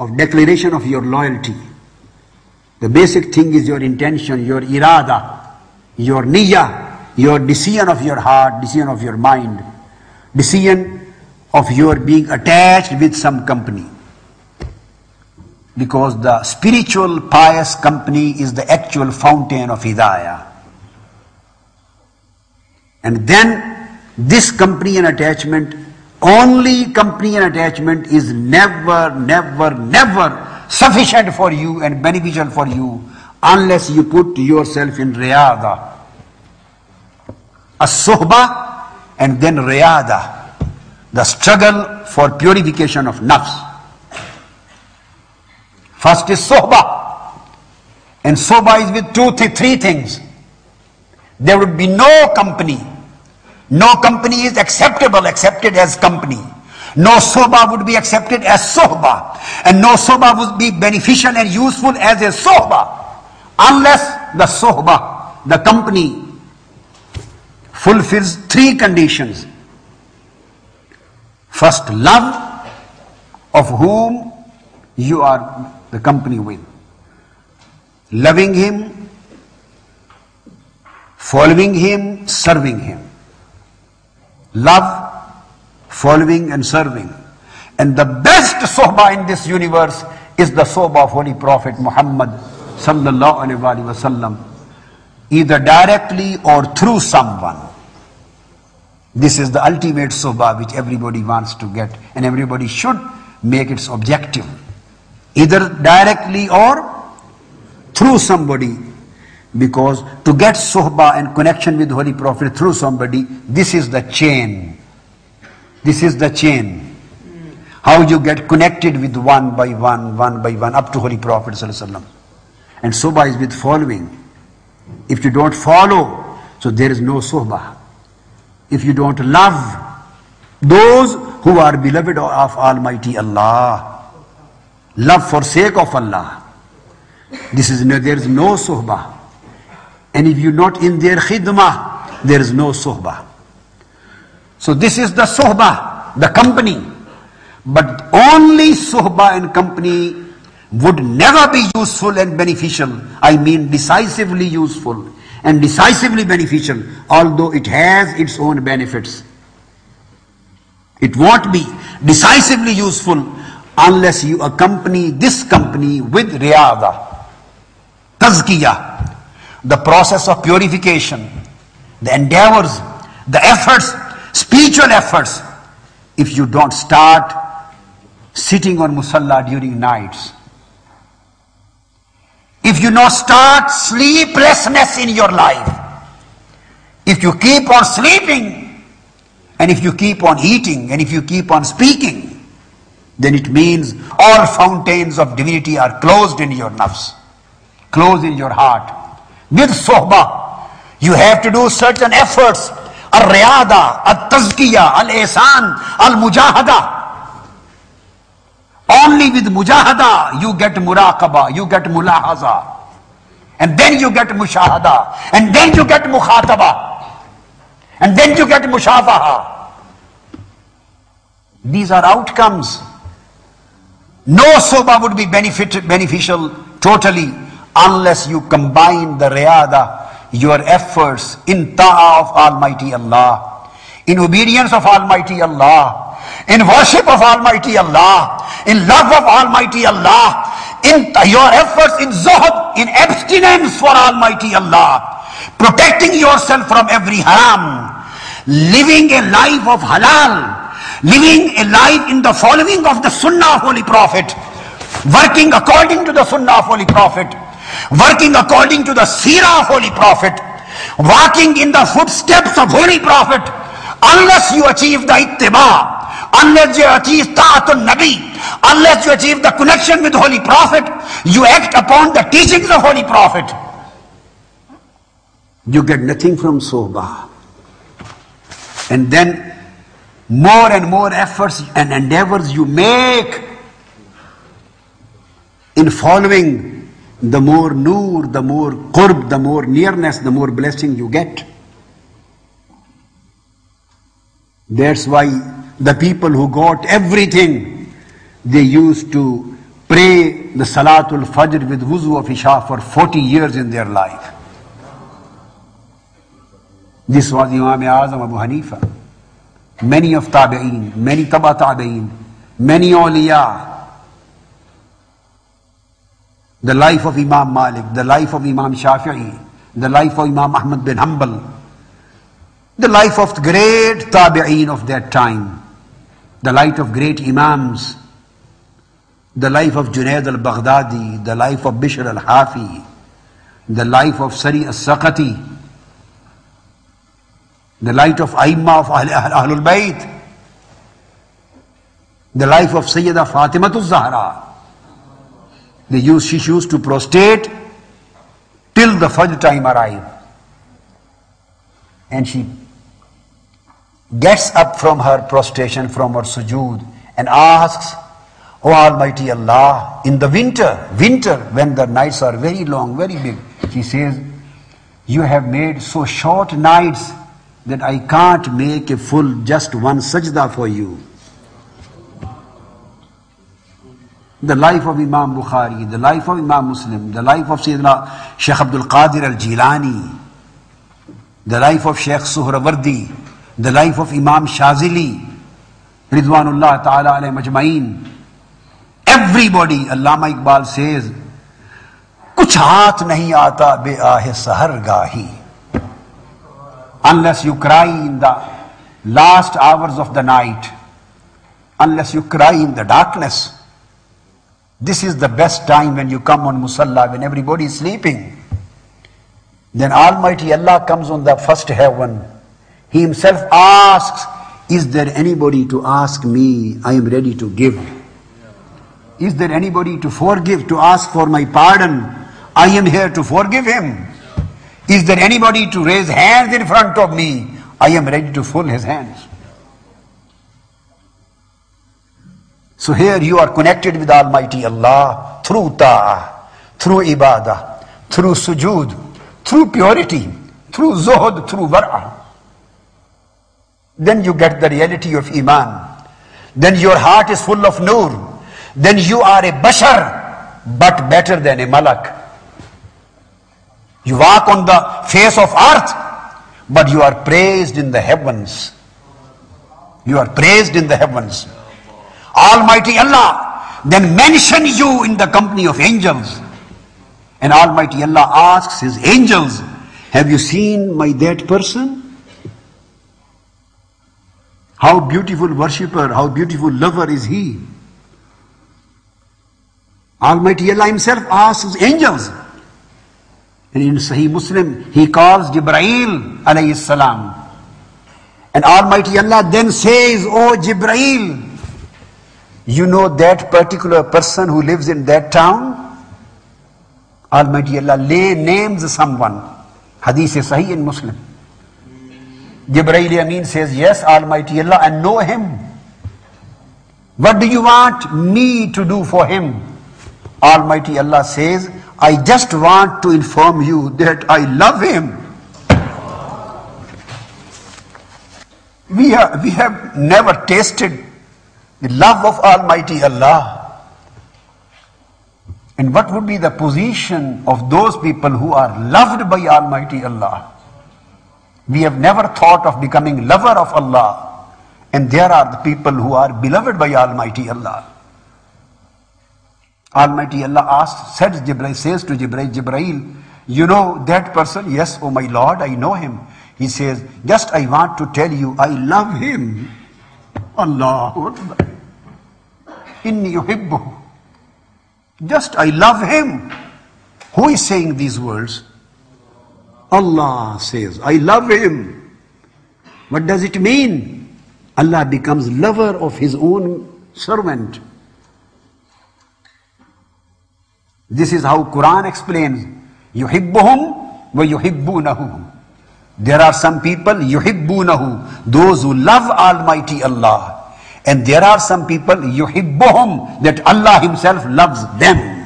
of declaration of your loyalty. The basic thing is your intention, your irada, your niyyah, your decision of your heart, decision of your mind, decision of your being attached with some company. Because the spiritual pious company is the actual fountain of hidayah. And then this company and attachment, only company and attachment is never, never, never sufficient for you and beneficial for you unless you put yourself in riyada. As-suhbah and then riyada, the struggle for purification of nafs. First is suhbah, and suhbah is with three things. There would be no company. No company is accepted as company. No suhbah would be accepted as suhbah. And no suhbah would be beneficial and useful as a suhbah. Unless the suhbah, the company, fulfills three conditions. First, love of whom you are the company with. Loving him, following him, serving him. Love, following and serving. And the best sohbah in this universe is the sohbah of Holy Prophet Muhammad sallallahu alaihi wasallam, either directly or through someone. This is the ultimate sohbah which everybody wants to get, and everybody should make its objective, either directly or through somebody. Because to get sohbah and connection with Holy Prophet through somebody, this is the chain. This is the chain. How you get connected with one by one up to Holy Prophet sallallahu alaihi wasallam. And sohbah is with following. If you don't follow, so there is no sohbah. If you don't love those who are beloved of Almighty Allah, love for sake of Allah, there is no sohbah. And if you're not in their khidmah, there is no sohbah. So this is the sohbah, the company. But only sohbah and company would never be useful and beneficial. I mean decisively useful and decisively beneficial, although it has its own benefits. It won't be decisively useful unless you accompany this company with riyada, tazkiyah, the process of purification, the endeavors, the efforts, spiritual efforts. If you don't start sitting on musalla during nights, if you not start sleeplessness in your life, if you keep on sleeping, and if you keep on eating, and if you keep on speaking, then it means all fountains of divinity are closed in your nafs, closed in your heart. With sohbah, you have to do certain efforts. Al-riyada, al-tazkiyah, al-ihsan, al-mujahada. Only with mujahada you get muraqaba, you get mulahaza. And then you get mushahada. And then you get mukhataba. And then you get mushafaha. These are outcomes. No sohbah would be beneficial totally unless you combine the riyada, your efforts in ta'ah of Almighty Allah, in obedience of Almighty Allah, in worship of Almighty Allah, in love of Almighty Allah, in your efforts in zuhd, in abstinence for Almighty Allah, protecting yourself from every haram, living a life of halal, living a life in the following of the sunnah of Holy Prophet, working according to the sunnah of Holy Prophet, working according to the seerah of Holy Prophet, walking in the footsteps of Holy Prophet. Unless you achieve the ittiba, unless you achieve ta'atul nabi, unless you achieve the connection with Holy Prophet, you act upon the teachings of Holy Prophet, you get nothing from sohbah. And then more and more efforts and endeavors you make in following, the more nur, the more qurb, the more nearness, the more blessing you get. That's why the people who got everything, they used to pray the Salatul Fajr with wuzu of Isha for 40 years in their life. This was Imam Azam Abu Hanifa. Many of Tabi'een, many Taba Tabi'een, many awliya. The life of Imam Malik, the life of Imam Shafi'i, the life of Imam Ahmad bin Hanbal, the life of the great Tabi'een of that time, the life of great Imams, the life of Junaid al-Baghdadi, the life of Bishr al-Hafi, the life of Sari al-Saqati, the life of Aimma of Ahlul Bayt, the life of Sayyida Fatimatul Zahra. She used to prostrate till the Fajr time arrived. And she gets up from her prostration, from her sujood, and asks, "O Almighty Allah, in the winter, when the nights are very long, very big," she says, "You have made so short nights that I can't make a full, just one sajda for you." The life of Imam Bukhari, the life of Imam Muslim, the life of Sayyidina Shaykh Abdul Qadir al-Jilani, the life of Shaykh Suhrawardi, the life of Imam Shazili, Ridwanullah Ta'ala alayhi majma'in. Everybody, Allama Iqbal says, "Kuch haath nahi aata be-aahe sahar gahi." Unless you cry in the last hours of the night, unless you cry in the darkness. This is the best time when you come on Musalla, when everybody is sleeping. Then Almighty Allah comes on the first heaven. He himself asks, "Is there anybody to ask me? I am ready to give. Is there anybody to forgive, to ask for my pardon? I am here to forgive him. Is there anybody to raise hands in front of me? I am ready to fold his hands." So here you are connected with Almighty Allah through ta'ah, through ibadah, through sujood, through purity, through zuhud, through wara'ah. Then you get the reality of Iman. Then your heart is full of nur. Then you are a bashar, but better than a malak. You walk on the face of earth, but you are praised in the heavens. You are praised in the heavens. Almighty Allah then mention you in the company of angels. And Almighty Allah asks his angels, "Have you seen my dead person? How beautiful worshipper, how beautiful lover is he?" Almighty Allah himself asks his angels. And in Sahih Muslim, he calls Jibreel alayhi salam. And Almighty Allah then says, "O Jibreel, you know that particular person who lives in that town?" Almighty Allah names someone. Hadith is Sahih in Muslim. Jibreel Amin says, "Yes, Almighty Allah, I know him. What do you want me to do for him?" Almighty Allah says, "I just want to inform you that I love him." We have never tasted the love of Almighty Allah. And what would be the position of those people who are loved by Almighty Allah? We have never thought of becoming lover of Allah. And there are the people who are beloved by Almighty Allah. Almighty Allah says to Jibreel, "Jibreel, you know that person?" "Yes, oh my Lord, I know him." He says, "Just I want to tell you, I love him." Allahu Akbar. Inni yuhibbuhu. Just I love him. Who is saying these words? Allah says, "I love him." What does it mean? Allah becomes lover of his own servant. This is how Quran explains. Yuhibbuhum wa yuhibbunahu. There are some people, yuhibbunahu, those who love Almighty Allah. And there are some people, yuhibbuhum, that Allah himself loves them.